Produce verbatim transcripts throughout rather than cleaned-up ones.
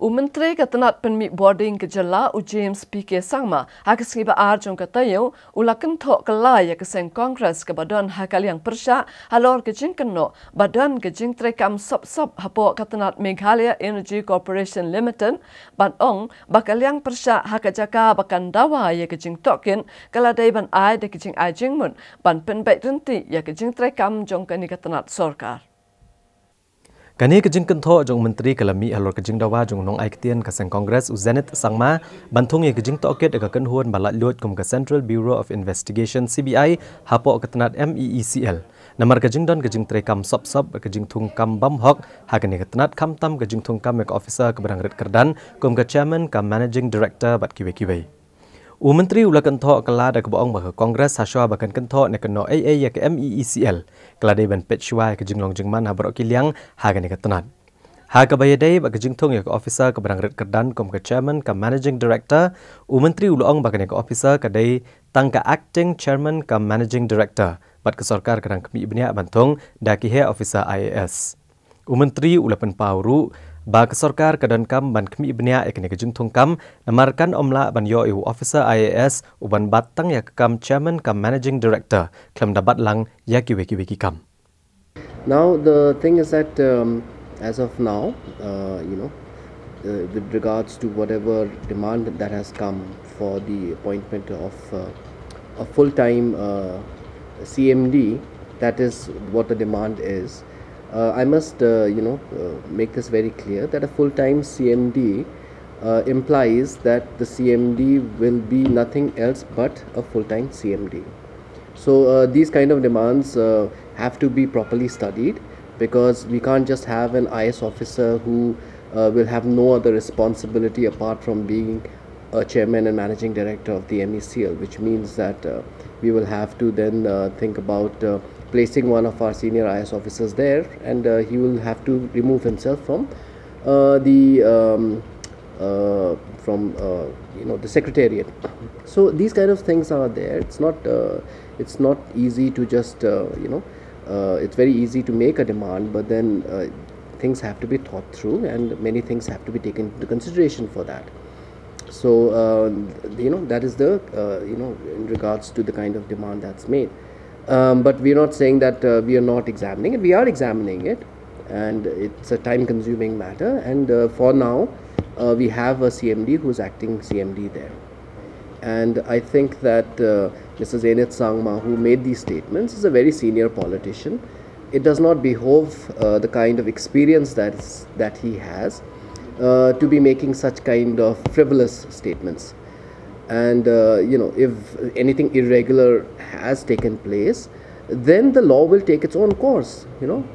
Umentri katanat penmi boarding ke jala u James P K Sangma hakasiba arjong katayo ulakan thok kelaya keseng Kongres ke badan hakaliang persya halor ke jingkeno badan ke jing trekam sop sop hapo katanat Meghalaya Energy Corporation Limited ban ong bakaliang persya hakajaka bakan dawa ya ke jing tokin kaladai ban ai de ke jing ai jingmun ban penbaik renti ya ke jing trekam jong kani katanat sorkar. Kani kejing kentho jong menteri kalami halor kejing dawa jong nong aiktian kaseng Kongres Uzenit Sangma bantung ye kejing toket aga kenhuan balat lot kum ke Central Bureau of Investigation C B I hapo ketenat M E E C L namar kejing don kejing trekam sop sop kejing tung kam bam hok hakani ketenat kam tam kejing tung kam ek officer keberang red kerdan kum ke chairman kam managing director bat kiwe kiwe U Menteri ula kentho kala da keboong ba Kongres haswa bakan kentho ne keno A A ya ke M E E C L kala dei ban petchwa ke jinglong jingman ha barok kiliang ha gani ketenat ha ka bayadei ba ke jingthong ya ke officer ke berang red kerdan kom ke chairman kam managing director U Menteri ula ong bakan ke officer ka dei tang ka acting chairman kam managing director bat ke sarkar kadang kemi ibnia bantong da ki he officer I A S U Menteri ula pen pauru ba ke sarkar kadan kam ban kemi ibnia ekne ke jingthong kam namarkan omla ban yo eu officer I A S uban batang ya kam chairman kam managing director klam dabat lang ya kiwe kiwe ki kam. Now the thing is that um, as of now uh, you know uh, with regards to whatever demand that has come for the appointment of uh, a full-time uh, C M D, that is what the demand is. Uh, I must, uh, you know, uh, make this very clear that a full-time C M D uh, implies that the C M D will be nothing else but a full-time C M D. So uh, these kind of demands uh, have to be properly studied, because we can't just have an I A S officer who uh, will have no other responsibility apart from being a chairman and managing director of the M E C L, which means that uh, we will have to then uh, think about uh, placing one of our senior I A S officers there, and uh, he will have to remove himself from uh, the um, uh, from uh, you know the secretariat. So these kind of things are there. It's not uh, it's not easy to just uh, you know uh, it's very easy to make a demand, but then uh, things have to be thought through, and many things have to be taken into consideration for that. So uh, you know that is the uh, you know in regards to the kind of demand that's made. Um, but we are not saying that uh, we are not examining it. We are examining it, and it's a time-consuming matter. And uh, for now, uh, we have a C M D who is acting C M D there. And I think that uh, Mister Zenit Sangma, who made these statements, is a very senior politician. It does not behove uh, the kind of experience that is, that he has uh, to be making such kind of frivolous statements. And uh, you know, if anything irregular has taken place, then the law will take its own course, you know.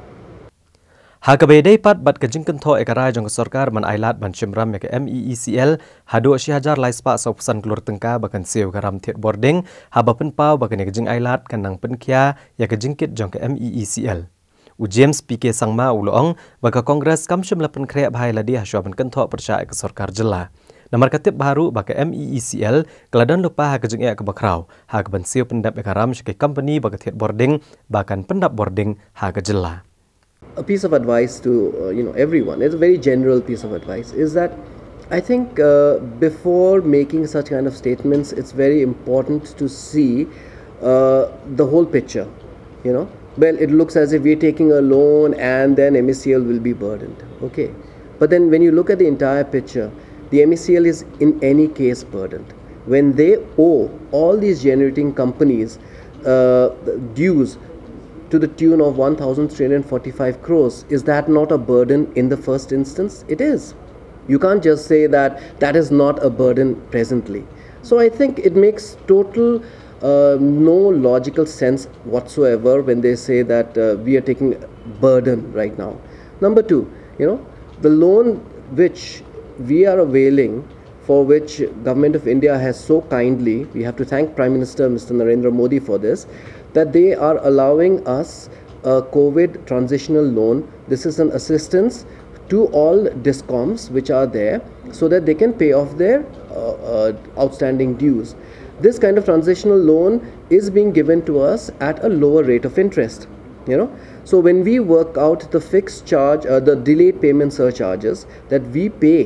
Hakabedei pat bat kejing kentho ekarai jong sarkar man ailat ban chimram ya ke M E E C L hadu shi hajar laispa sau pesan kelur tengka bakan seo karam thiet boarding haba pen pau bakan kejing ailat kanang pen kya ya kejing kit jong ke M E E C L u James P K Sangma ulong baka Kongres kam shimla pen krea bhai ladi haswa ban kentho persya ke sarkar jela namar katip baru baka M E E C L keladan lupa ha kejing ya ke bakrau ha ke ban seo pendap ekaram shi ke company baka thiet boarding bakan pendap boarding ha ke jela. A piece of advice to uh, you know everyone, it's a very general piece of advice, is that I think uh, before making such kind of statements, it's very important to see uh, the whole picture. You know, well, it looks as if we're taking a loan and then M E C L will be burdened. Okay, but then when you look at the entire picture, the M E C L is in any case burdened. When they owe all these generating companies uh, dues to the tune of one thousand three hundred forty-five crores, is that not a burden in the first instance? It is. You can't just say that that is not a burden presently. So I think it makes total uh, no logical sense whatsoever when they say that uh, we are taking burden right now. Number two, you know, the loan which we are availing, for which Government of India has so kindly, we have to thank Prime Minister Mister Narendra Modi for this, that they are allowing us a COVID transitional loan. This is an assistance to all DISCOMs which are there, so that they can pay off their uh, uh, outstanding dues. This kind of transitional loan is being given to us at a lower rate of interest. You know, so when we work out the fixed charge, uh, the delayed payment surcharges that we pay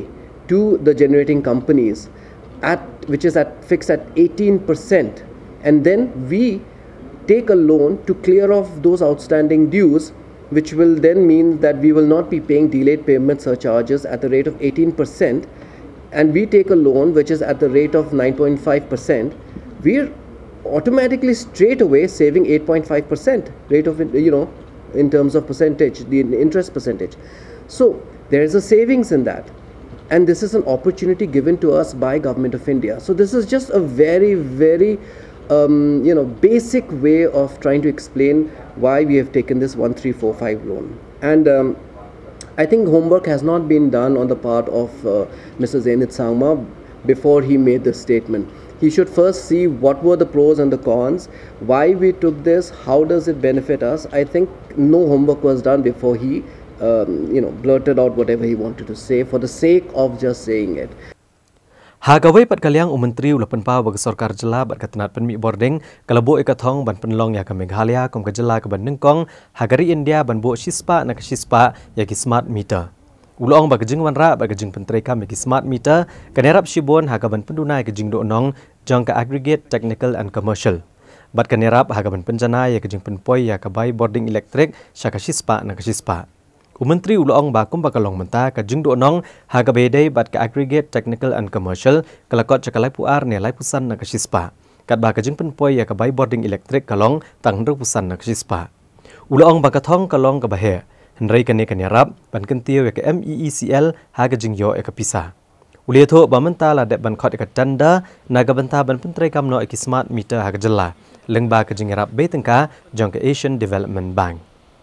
to the generating companies at which is at fixed at eighteen percent, and then we take a loan to clear off those outstanding dues, which will then mean that we will not be paying delayed payment surcharges at the rate of eighteen percent, and we take a loan which is at the rate of nine point five percent, we're automatically straight away saving eight point five percent rate of, you know, in terms of percentage, the interest percentage. So there is a savings in that, and this is an opportunity given to us by Government of India. So this is just a very, very um, you know, basic way of trying to explain why we have taken this one three four five loan. And um, I think homework has not been done on the part of uh, Mister Zenith Sangma before he made this statement. He should first see what were the pros and the cons, why we took this, how does it benefit us. I think no homework was done before he um, you know, blurted out whatever he wanted to say for the sake of just saying it. Hagawai pat kaliang umentri ulapan pa bag sarkar jela bat katanat penmi boarding kalabo ikathong ban penlong ya ka Meghalaya kom ka jela ka ban nengkong hagari India ban bo shispa na ka shispa ya ki smart meter. Ulong bag jing wanra bag jing pentrai ka me ki smart meter kanerap shibon hagaban pendunai ka jing do nong jang ka aggregate technical and commercial. Bat kanerap hagaban penjana ya ka jing penpoi ya ka bai boarding electric sya ka shispa na ka shispa. Umentri ulong bakum bakalong menta ka jing do nong haga bedai bat ka aggregate technical and commercial kalakot cakalai puar ne lai pusan na ka shispa kat ba ka jing penpoi ya ka bai boarding electric kalong tang ru pusan na ka shispa ulong bakathong kalong ka bahe henrai ka ne ka nerap ban kentiu ya ka M E E C L haga jing yo ya ka pisa ulie tho ba menta la de ban khot ka tanda naga banta ban pentrai kam no ki smart meter haga jella leng ba ka jing rap be tengka jong ka Asian Development Bank.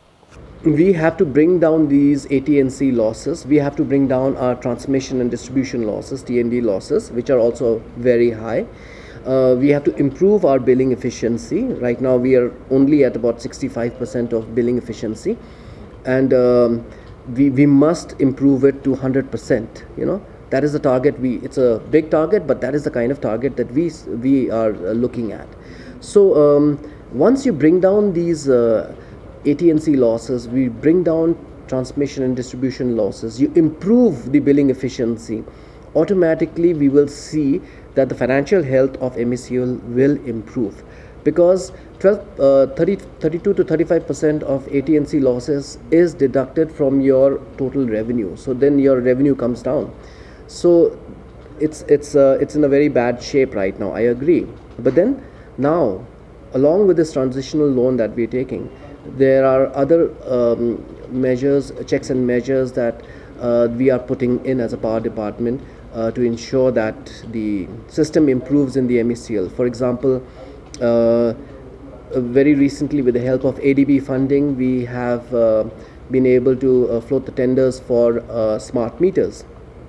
We have to bring down these A T and C losses. We have to bring down our transmission and distribution losses, T and D losses, which are also very high. Uh, we have to improve our billing efficiency. Right now, we are only at about sixty-five percent of billing efficiency, and um, we we must improve it to one hundred percent. You know, that is the target. We it's a big target, but that is the kind of target that we we are looking at. So um, once you bring down these Uh, A T and C losses, we bring down transmission and distribution losses, you improve the billing efficiency, automatically we will see that the financial health of M E C L will improve, because twelve, uh, thirty, thirty-two to thirty-five percent of A T and C losses is deducted from your total revenue, so then your revenue comes down. So it's, it's, uh, it's in a very bad shape right now, I agree. But then now, along with this transitional loan that we're taking, there are other um, measures, checks and measures that uh, we are putting in as a power department uh, to ensure that the system improves in the M E C L. For example, uh, very recently with the help of A D B funding, we have uh, been able to uh, float the tenders for uh, smart meters.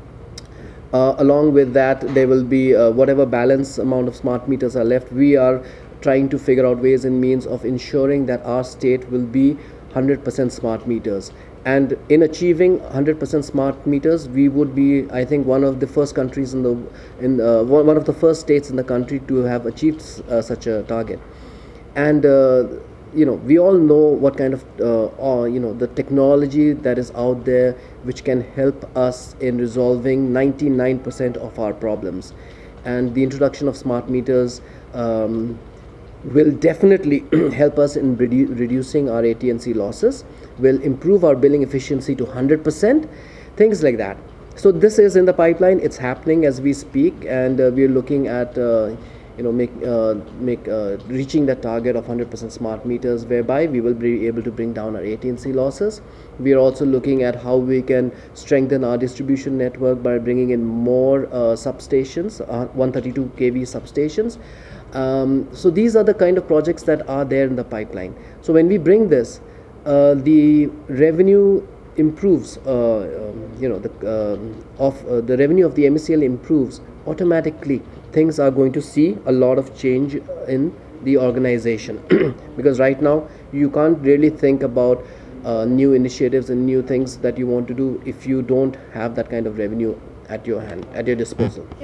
Uh, along with that, there will be uh, whatever balance amount of smart meters are left, we are trying to figure out ways and means of ensuring that our state will be one hundred percent smart meters. And in achieving one hundred percent smart meters, we would be, I think, one of the first countries in the, in uh, one of the first states in the country to have achieved uh, such a target. And uh, you know, we all know what kind of, uh, or, you know, the technology that is out there which can help us in resolving ninety-nine percent of our problems. And the introduction of smart meters um, will definitely help us in redu reducing our A T and C losses, will improve our billing efficiency to one hundred percent, things like that. So this is in the pipeline, it's happening as we speak, and uh, we're looking at uh, you know, make, uh, make uh, reaching that target of one hundred percent smart meters, whereby we will be able to bring down our A T and C losses. We are also looking at how we can strengthen our distribution network by bringing in more uh, substations, uh, one thirty-two K V substations. Um, so these are the kind of projects that are there in the pipeline. So when we bring this, uh, the revenue improves, uh, um, you know, the um, of uh, the revenue of the M E C L improves automatically. Things are going to see a lot of change in the organization, because right now you can't really think about uh, new initiatives and new things that you want to do if you don't have that kind of revenue at your hand, at your disposal.